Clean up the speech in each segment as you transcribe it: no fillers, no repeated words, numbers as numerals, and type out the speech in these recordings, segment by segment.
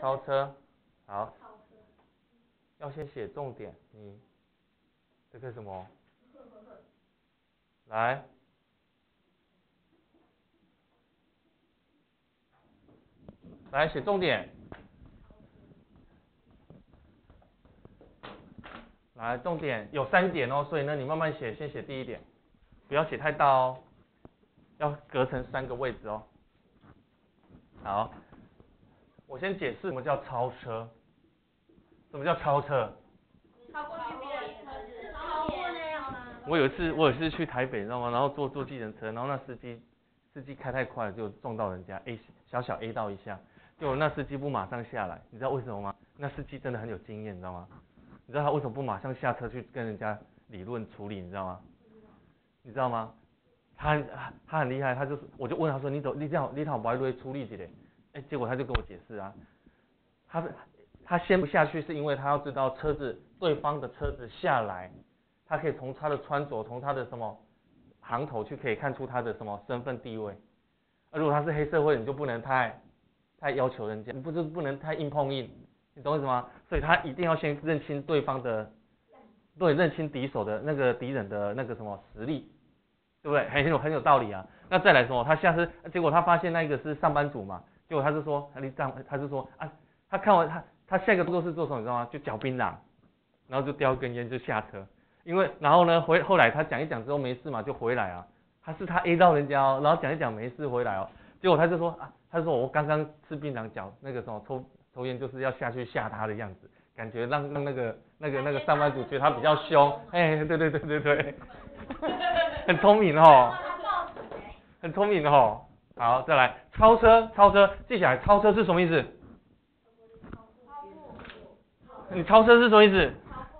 超车，好，要先写重点，你这个什么？来，来写重点。来，重点有3点哦，所以呢，你慢慢写，先写第1点，不要写太大哦，要隔成3个位置哦。好，我先解释什么叫超车。什么叫超车？ 超过去别人车子，超过那样吗？ 我有一次去台北，你知道吗？然后坐计程车，然后那司机开太快了，就撞到人家 小 A 到一下，结果那司机不马上下来，你知道为什么吗？那司机真的很有经验，你知道吗？你知道他为什么不马上下车去跟人家理论处理，你知道吗？你知道吗？他很厉害，我就问他说你讨不会处理之类，结果他就跟我解释啊，他先不下去是因为他要知道对方的车子下来，他可以从他的穿着，从他的什么行头去可以看出他的什么身份地位。如果他是黑社会，你就不能太要求人家，你不能太硬碰硬，你懂我意思吗？所以他一定要先认清对方的，对，认清敌手的那个敌人的那个什么实力，对不对？很有道理啊。那再来说，他下次结果他发现那个是上班族嘛，结果他就说啊，他看完他下一个动作是做什么，你知道吗？就嚼槟榔，然后就叼根烟就下车。然后呢后来他讲一讲之后没事嘛，就回来啊。他 A 到人家哦，然后讲一讲没事回来哦，结果他就说我刚刚吃槟榔嚼那个什么抽烟就是要下去吓他的样子，感觉让那个上班族觉得他比较凶，对，很聪明哦，很聪明哦。好，再来超车，记起来，超车是什么意思？你超车是什么意思？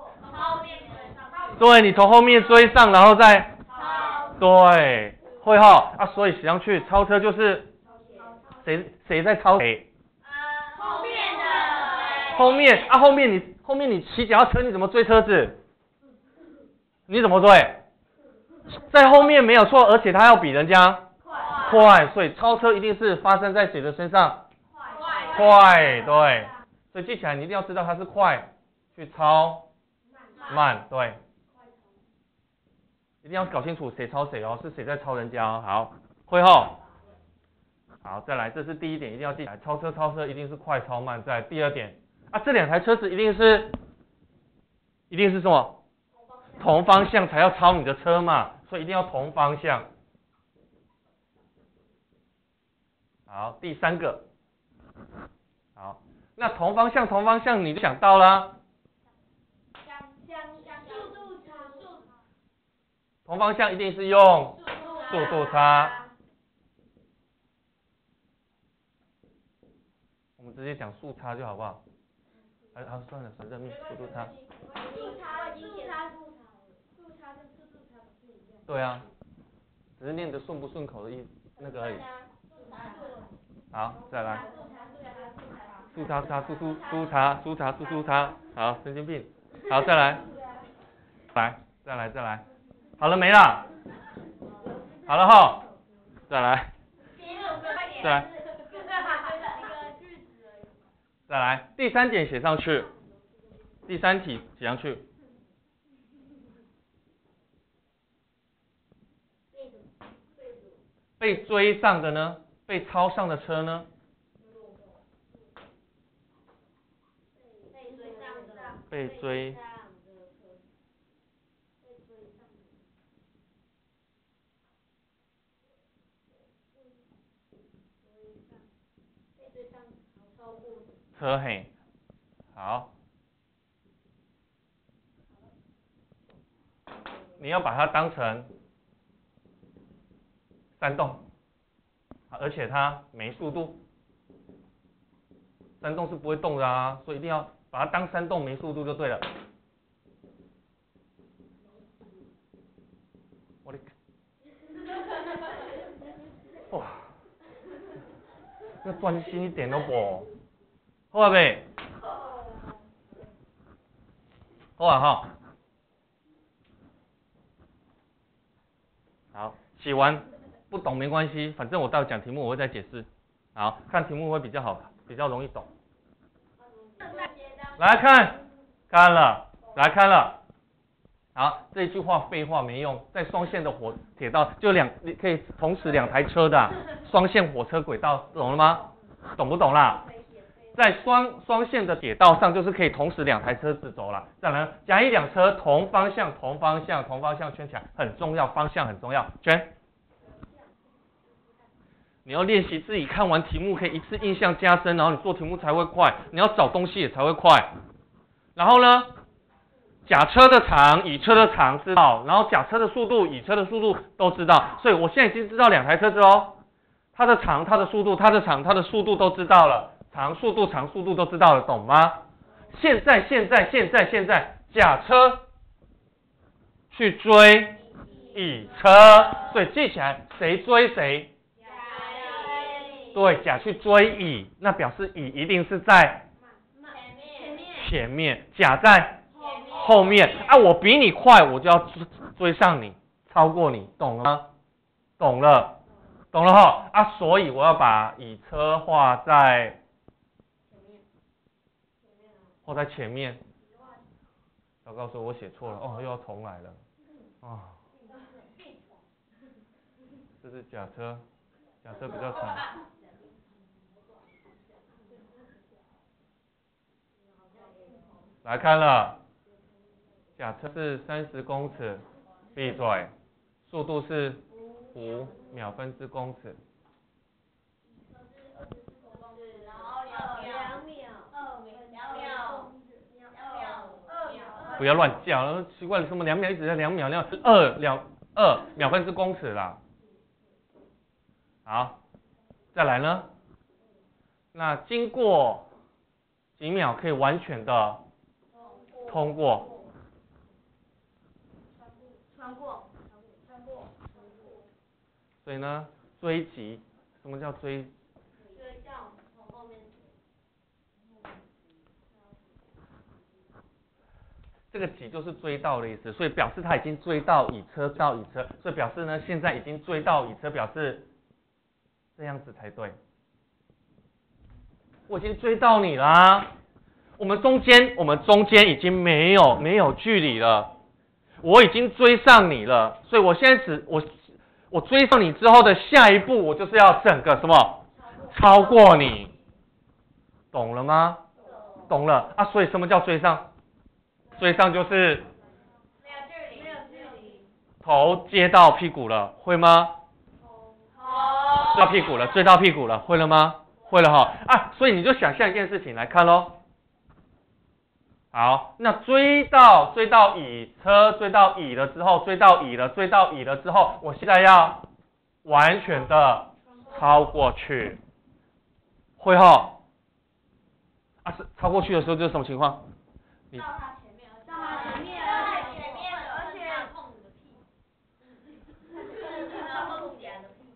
对，你从后面追上，然后再对，会哈啊，所以写上去，超车就是谁在超谁？ 后面的。 后面你骑脚踏车，你怎么追车子？你怎么追？在后面没有错，而且他要比人家快，所以超车一定是发生在谁的身上？快，对。所以记起来，你一定要知道它是快去超慢，对。一定要搞清楚谁超谁哦，是谁在超人家哦。好，会后。好，再来，这是第1点，一定要记起来，超车一定是快超慢。再来第2点这2台车子一定是什么？同方向才要超你的车嘛，所以一定要同方向。好，第3个。好，那同方向你就想到啦。同方向一定是用速度差。我们直接讲速差就好不好？算了，认命，速度差。 速差跟速差不是一样。 对啊，只是念得顺不顺口的那个而已。好，再来。速差，好，神经病。好，再来。再来。好了没啦？好了哈，再来。再来，第3点写上去，第3题写上去。被追上的呢？被超上的车呢？被追。车嘿，好，你要把它当成山洞，而且它没速度，山洞是不会动的啊，所以一定要把它当山洞没速度就对了。我的，哇，那专心一点都不，好没？好啊哈。好，写完不懂没关系，反正我到讲题目我会再解释。好，看题目会比较好，比较容易懂。 来看了，来看了。好，这句话废话没用，在双线的铁道就可以同时2台车的双线火车轨道，懂了吗？懂不懂啦？在双线的铁道上，就是可以同时2台车子走了。再来，甲乙2车同方向圈起来，很重要，方向很重要，圈。你要练习自己看完题目可以一次印象加深，然后你做题目才会快，你要找东西也才会快。然后呢，甲车的长，乙车的长知道，然后甲车的速度，乙车的速度都知道，所以我现在已经知道2台车子哦，它的长、它的速度、它的长、它的速度都知道了，长速度都知道了，懂吗？现在，甲车去追乙车，所以记起来，谁追谁？对，甲去追乙，那表示乙一定是在前面，甲在后面啊！我比你快，我就要追上你，超过你，懂了吗？懂了哈啊！所以我要把乙车画在前面。要告诉我写错了哦，又要重来了哦。这是甲车比较长。来看了，甲车是30公尺，闭嘴，速度是5秒分之公尺。不要乱叫，奇怪了，什么2秒一直在2秒2秒分之公尺啦。好，再来呢？那经过几秒可以完全的通过？穿过。所以呢，追击，什么叫追？追到从后面。这个击就是追到的意思，所以表示他已经追到乙车，所以表示呢，现在已经追到乙车，表示这样子才对。我已经追到你啦，我们中间已经没有距离了，我已经追上你了，所以我现在我追上你之后的下一步，我就是要整个什么超过你，懂了吗？懂了啊，所以什么叫追上？追上就是没有距离，头接到屁股了，会吗？追到屁股了，会了吗？会了哈啊，所以你就想象一件事情来看咯。好，那追到乙车，追到乙了之后，追到乙了之后，我现在要完全的超过去，会哈？啊，是超过去的时候就是什么情况？你到他前面，而且碰你的屁，碰甲的屁。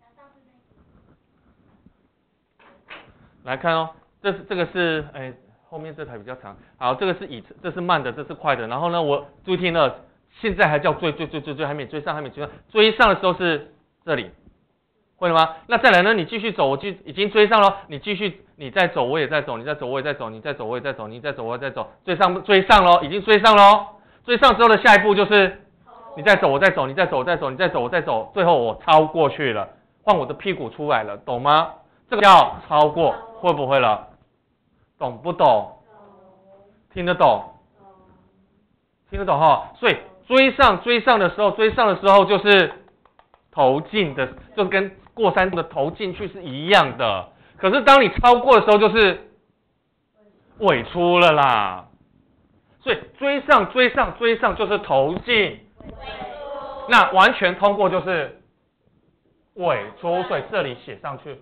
来看哦，这个是后面这台比较长。好，这个是这是慢的，这是快的。然后呢，我注意听了，现在还叫追，还没追上，追上的时候是这里，会了吗？那再来呢，你继续走，我就已经追上了，你再走，我也在走，你再走，我也在走，你再走，我也在走，你再走，我也在走，追上了，已经追上了。追上之后的下一步就是你再走，我再走，你再走，我再走，你再走，我再走，最后我超过去了，换我的屁股出来了，懂吗？这个叫超过，会不会了？懂不懂？听得懂？听得懂哈？所以追上的时候就是头进的，就跟过山的头进去是一样的。可是当你超过的时候，就是尾出了啦。所以追上就是头进，那完全通过就是尾出，所以这里写上去。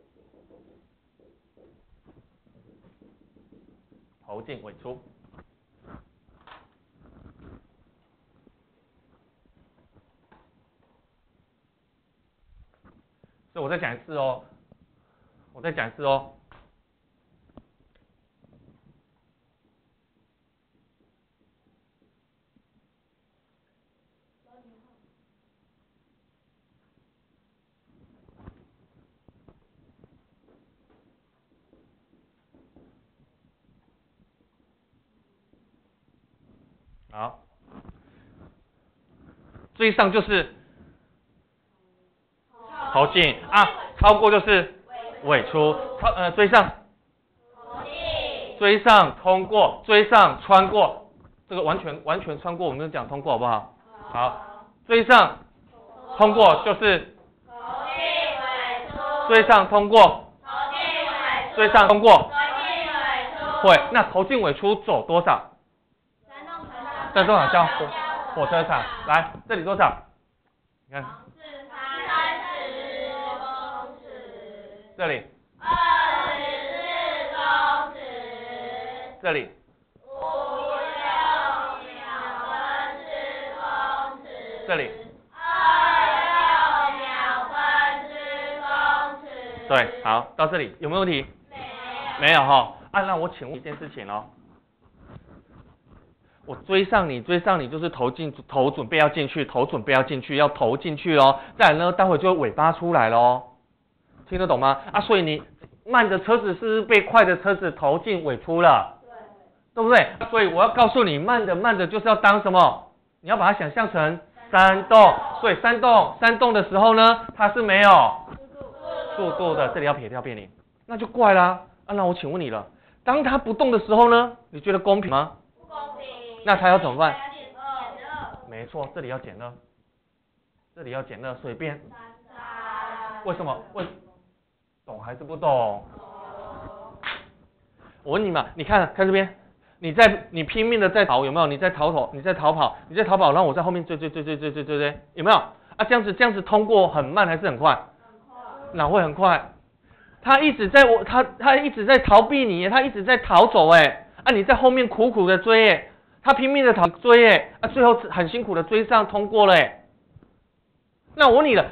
头进尾出，所以我再讲一次哦， 好，追上就是头进啊，超过就是尾出，追上，追上通过，追上穿过，这个完全穿过，我们就讲通过好不好？好，追上通过就是追上通过，追上通过，会，那头进尾出走多少？在多少叫火车场？来，这里多少？你看，这里 24公尺， 这里这里对，好，到这里有没有问题？没有哈。那我请问一件事情哦，我追上你就是头准备要进去，头准备要进去，要头进去哦。再来呢，待会就会尾巴出来咯，听得懂吗？所以你慢的车子是不是被快的车子头进尾出了？对不对？所以我要告诉你，慢的就是要当什么？你要把它想象成山洞。所以山洞的时候呢，它是没有速度的，这里要撇掉变零，那就怪啦。那我请问你了，当它不动的时候呢，你觉得公平吗？不公平。那它要怎么办？没错，这里要减二，所以变。为什么？懂还是不懂？我问你嘛，你看这边，你拼命的在逃，有没有？你在逃跑，然后我在后面追，有没有？这样子通过很慢还是很快？哪会很快？他一直在逃避你，他一直在逃走你在后面苦苦的追他拼命的追最后很辛苦的追上通过了那我问你了，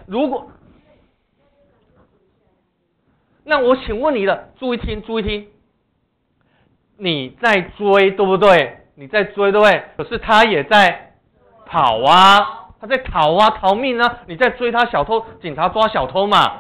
那我请问你了，注意听，你在追对不对？你在追对不对？可是他也在跑他在逃命你在追他，警察抓小偷嘛，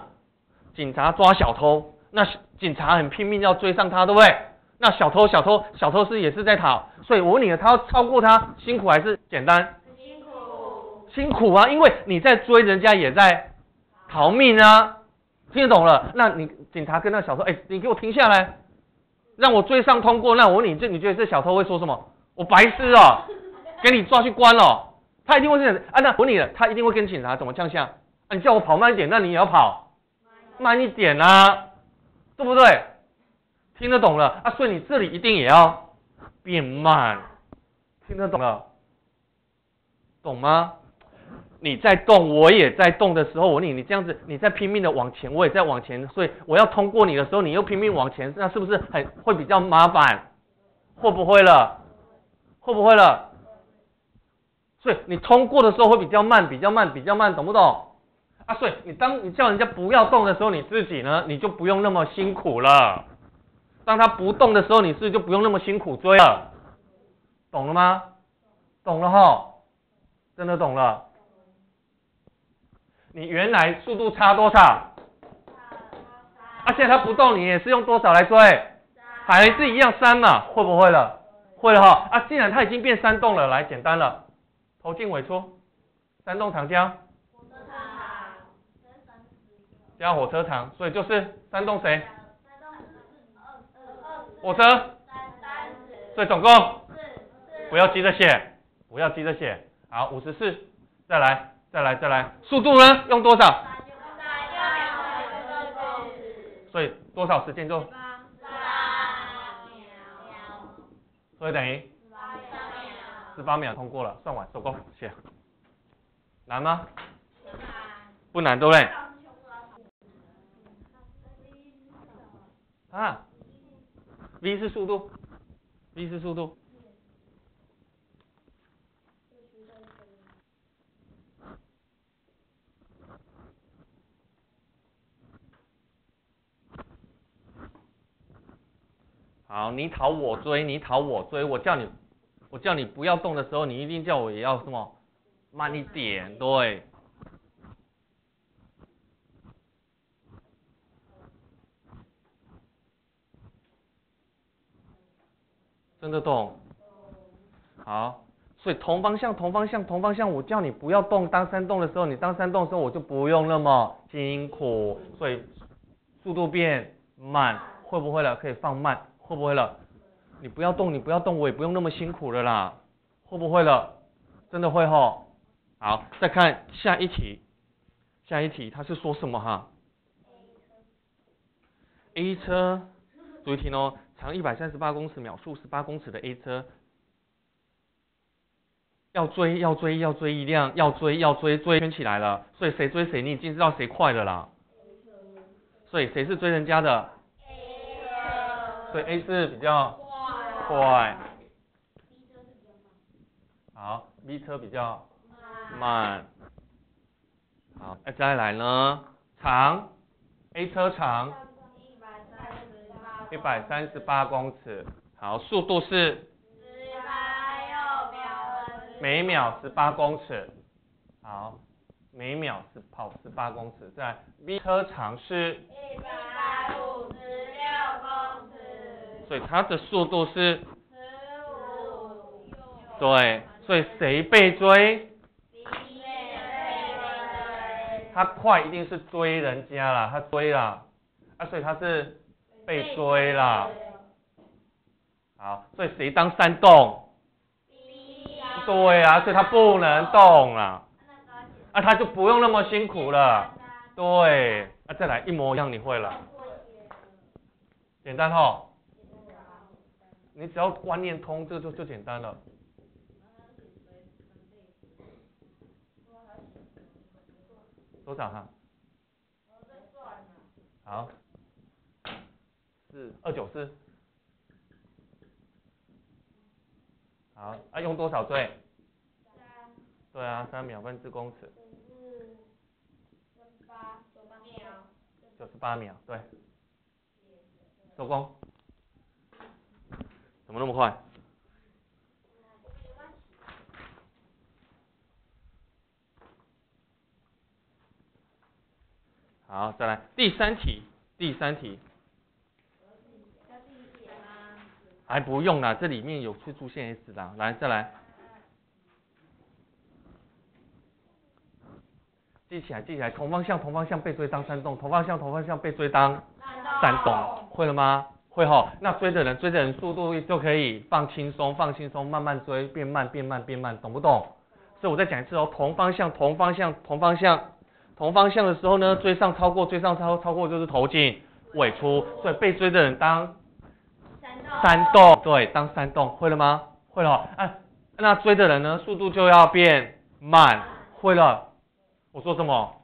那警察很拼命要追上他，对不对？那小偷也是在逃，所以我问你了，他要超过他，辛苦还是简单？辛苦因为你在追，人家也在逃命听得懂了？那警察跟那小偷，你给我停下来，让我追上通过。那我问你，你觉得这小偷会说什么？我白痴给你抓去关了。他一定会这样那我问你了，他一定会跟警察怎么呛下？你叫我跑慢一点，那你也要跑慢一点对不对？听得懂了所以你这里一定也要变慢，听得懂了？懂吗？你在动，我也在动的时候，我问你这样子，你在拼命的往前，我也在往前，所以我要通过你的时候，你又拼命往前，那是不是会比较麻烦？会不会了？所以你通过的时候会比较慢，懂不懂？所以当你叫人家不要动的时候，你自己呢，你就不用那么辛苦了。当他不动的时候，你是不是就不用那么辛苦追了？懂了吗？懂了真的懂了。你原来速度差多少？现在他不动，你也是用多少来追？还是一样3嘛？会不会了？会了既然它已经变山洞了，来简单了，头进尾出，山洞长加火车长，所以就是山洞谁？火车。所以总共不要急着写，好，54，再来，速度呢？用多少？所以多少时间就？所以等于18秒通过了，算完收工写。难吗？不难，对不对？V 是速度。好，你逃我追，我叫你不要动的时候，你一定叫我也要什么？慢一点，对。真的懂？好， 所以同方向，我叫你不要动，当山洞的时候，你当山洞的时候，我就不用那么辛苦，所以速度变慢，会不会了？可以放慢，会不会了？你不要动，我也不用那么辛苦了啦，会不会了？真的会吼。好，再看下一题，它是说什么哈？A 车，注意听哦，长138公尺，秒速18公尺的 A 车。要追一辆，要追，圈起来了，所以谁追谁，你已经知道谁快了啦。所以谁是追人家的 ？A 所以 A 是比较快。好 ，B 车比较慢。好，再来呢，长 A 车长138公尺。好，速度是每秒18公尺。好，每秒跑18公尺。再来 B 车长是 156公尺。 所以它的速度是对，所以谁被追？他快一定是追人家啦，他追啦，所以他是被追啦。好，所以谁当山洞？对啊，所以他不能动啦，他就不用那么辛苦了。对，再来一模一样，你会了，简单吼。你只要观念通，这就简单了。多少哈？好，294。好，用多少追？对啊，3秒分之公尺。98秒，对。收工。怎么那么快？好，再来第三题。还不用啦，这里面有会出现 S 啦。来，再来，记起来，同方向被追当山洞，同方向被追当山洞，会了吗？会吼。那追的人速度就可以放轻松，慢慢追，变慢，懂不懂？所以我再讲一次哦，同方向的时候呢，追上超过就是头进尾出，所以被追的人当山洞，对，当山洞，会了吗？会了。那追的人呢，速度就要变慢，会了。我说什么？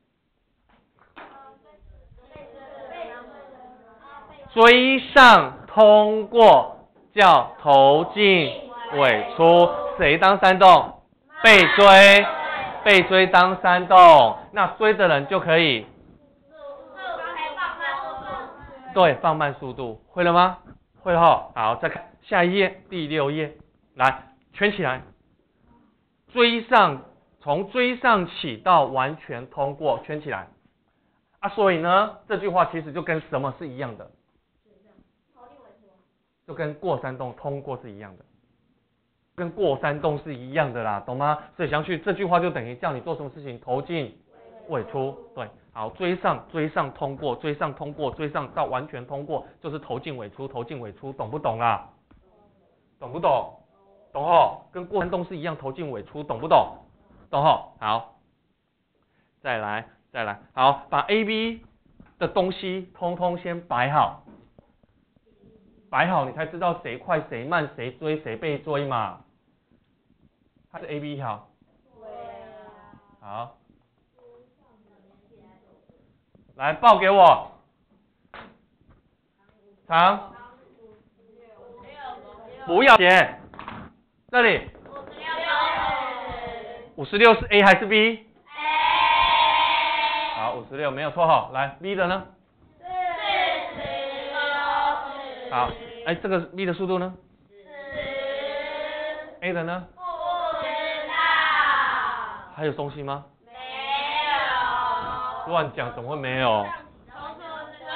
追上通过叫头进尾出，谁当山洞？被追当山洞，那追的人就可以对放慢速度，会了吗？会了吼。好，再看下一页，第6页，来圈起来，从追上起到完全通过，圈起来。所以呢，这句话其实就跟什么是一样的？就跟过山洞通过是一样的，跟过山洞是一样的啦，懂吗？所以想去这句话就等于叫你做什么事情，头进尾出，对，好，追上通过，追上到完全通过，就是头进尾出，懂不懂啦？懂不懂？懂吼，跟过山洞是一样，头进尾出，懂不懂？懂吼，好，再来，好，把 A、B 的东西通通先摆好，你才知道谁快谁慢，谁追谁被追嘛。它是 A、B 好。好，来报给我。长，不要写，这里。56是 A 还是 B？ 好，56没有错哈。来 B 的呢？好，这个 B 的速度呢？A 的呢？ 不知道。 还有东西吗？ 没有。 乱讲怎么会没有？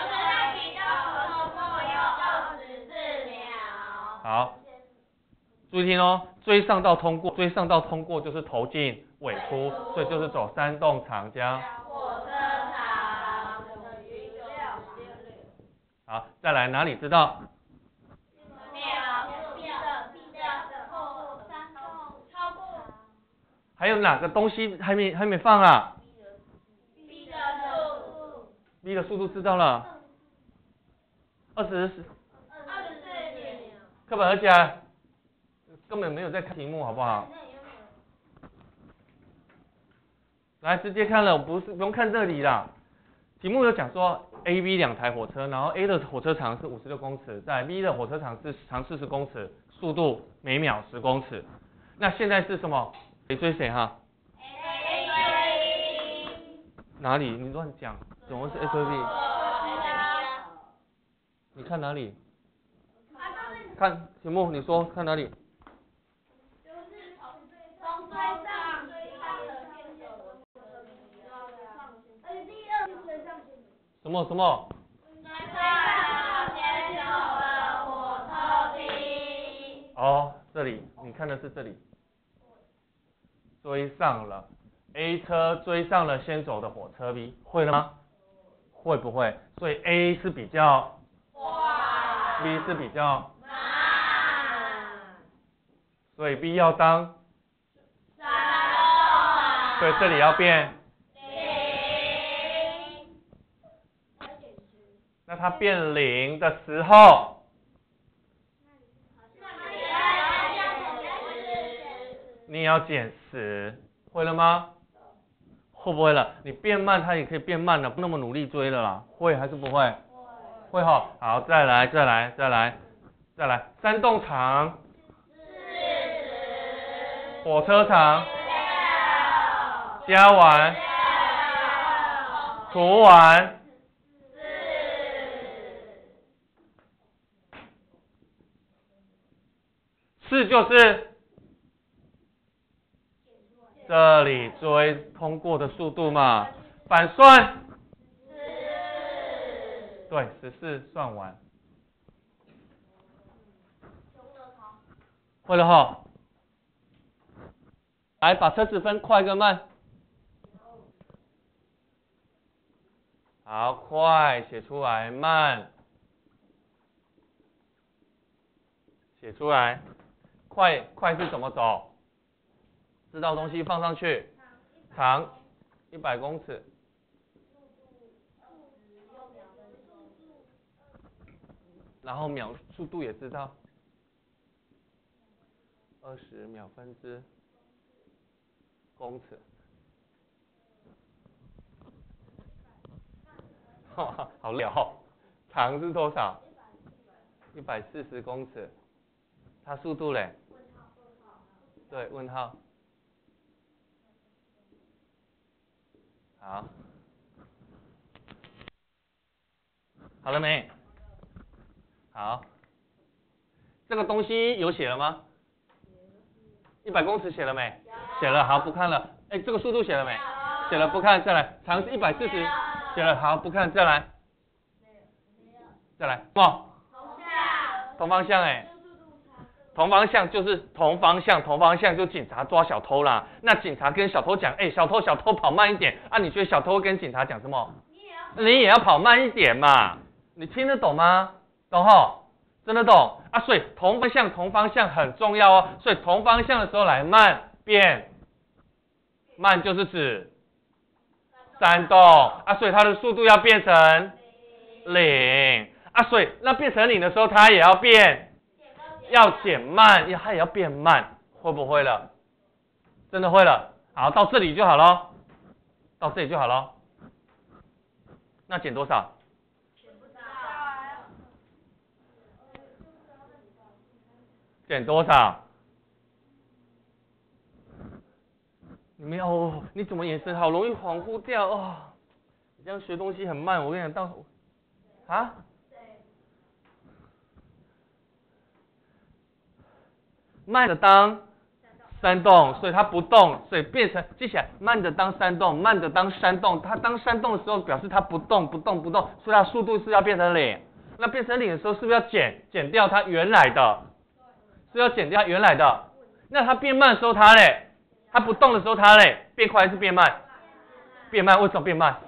好， 注意听哦，追上到通过，追上到通过就是头进尾出，所以就是走山洞长江。 火车长好，再来哪里知道？还有哪个东西还没放啊 ？b 的速度知道了，24课本合起来，根本没有在看题目，好不好？来，直接看了，不用看这里啦。题目有讲说 A、B 两台火车，然后 A 的火车长是56公尺，在 B 的火车长是长40公尺，速度每秒10公尺。那现在是什么？谁追谁哈？ 哪里？你乱讲，怎么是 A 追 B？ 你看哪里？看题目，你说看哪里？什么什么？哦，这里，你看的是这里，追上了 A 车追上了先走的火车 B， 会了吗？会不会？所以 A 是比较快 ，B 是比较慢，所以 B 要当所以这里要变那它变0的时候，你也要减10，会了吗？会不会了？你变慢，它也可以变慢了，不那么努力追了啦。会还是不会？会哈。好，再来，山洞长，火车长，加完，除完。4就是这里追通过的速度嘛，反算对，14算完，会了哈。来，把车子分快跟慢。好，快写出来，慢写出来。快是怎么走？知道东西放上去，长100公尺，然后秒速度也知道，20秒分之公尺。好累哦，长是多少？140公尺，它速度嘞？对，问号。好，好了没？好，这个东西有写了吗？100公尺写了没？写了，好，不看了。哎，这个速度写了没？写了，不看，再来。长是140，写了，好，不看，再来。再来，哦，同方向哎。同方向就是同方向就警察抓小偷啦。那警察跟小偷讲，哎，小偷跑慢一点啊！你觉得小偷跟警察讲什么？你也要跑慢一点嘛。你听得懂吗？懂吼？真的懂啊？所以同方向很重要哦。所以同方向的时候来慢变，慢就是指山洞啊，所以它的速度要变成0啊，所以那变成0的时候，它也要变。要减慢，它也要变慢，会不会了？真的会了。好，到这里就好了，到这里就好了。那减多少？减多少？你没有？你怎么眼神好容易恍惚掉哦？你这样学东西很慢，我跟你讲到啊。慢的当山洞，所以它不动，所以变成接下来慢的当山洞，慢的当山洞。它当山洞的时候，表示它不动，所以它速度是要变成0。那变成0的时候，是不是要减掉它原来的？ 所以要减掉原来的。那它变慢的时候它嘞，它不动的时候它嘞，变快还是变慢？变慢，为什么变慢？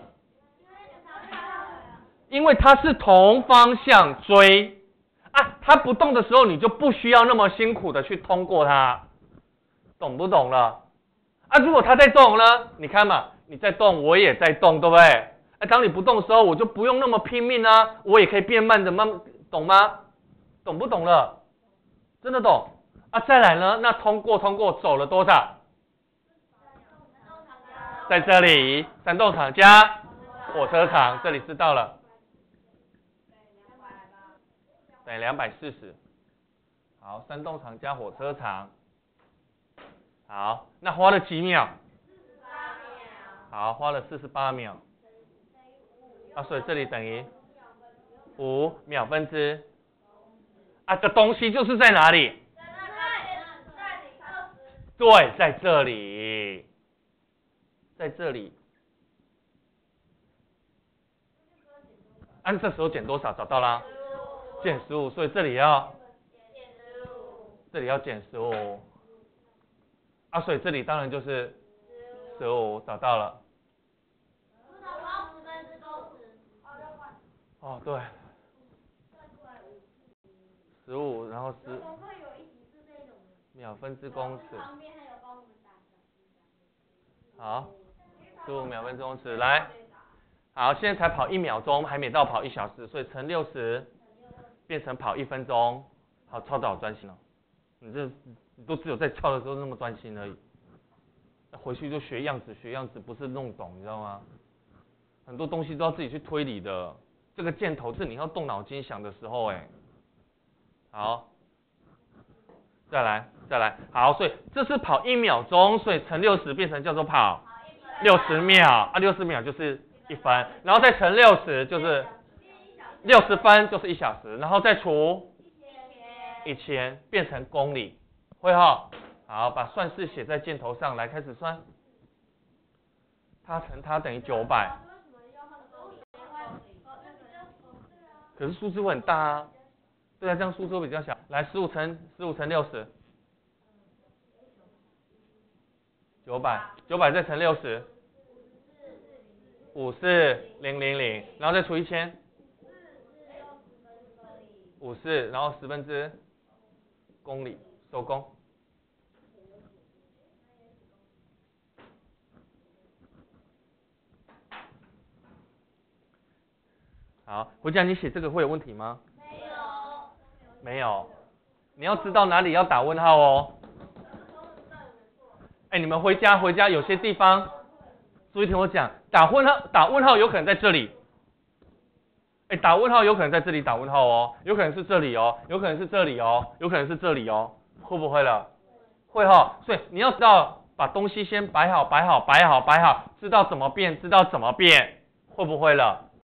因为它是同方向追啊，它不动的时候你就不需要那么辛苦的去通过它，懂不懂了？啊，如果它在动呢，你看嘛，你在动，我也在动，对不对？啊，当你不动的时候，我就不用那么拼命啊，我也可以变慢的慢，懂吗？懂不懂了？真的懂啊？再来呢，那通过走了多少？在这里，山洞厂加火车厂，这里知道了，等于240。好，山洞厂加火车厂。好，那花了几秒？好，花了48秒。啊，所以这里等于5秒分之。啊，这东西就是在哪里？对，在这里，在这里。按这时候减多少？找到啦，减15，所以这里要减15。啊，所以这里当然就是15，找到了。哦，对，15，然后10秒分之公尺。好，15秒分之公尺，来，好，现在才跑1秒钟，还没到跑1小时，所以乘60变成跑1分钟。好，抄得好专心哦，你都只有在抄的时候那么专心而已，回去就学样子，不是弄懂，你知道吗？很多东西都要自己去推理的。这个箭头是你要动脑筋想的时候，好，再来，好，所以这是跑1秒钟，所以乘60变成叫做跑60秒啊，60秒就是1分，然后再乘60就是60分就是1小时，然后再除1000变成公里，会哈？好，把算式写在箭头上来，开始算，它乘它等于900。可是数字会很大啊，对啊，这样数字会比较小。来，15乘60，900再乘60，54000，然后再除1000，54，然后10分之公里，收工。好，回家你写这个会有问题吗？没有。你要知道哪里要打问号哦。你们回家有些地方，注意听我讲，打问号有可能在这里。打问号有可能在这里打问号哦，有可能是这里哦，有可能是这里哦，有可能是这里哦，会不会了？会哈，所以你要知道把东西先摆好，知道怎么变，会不会了？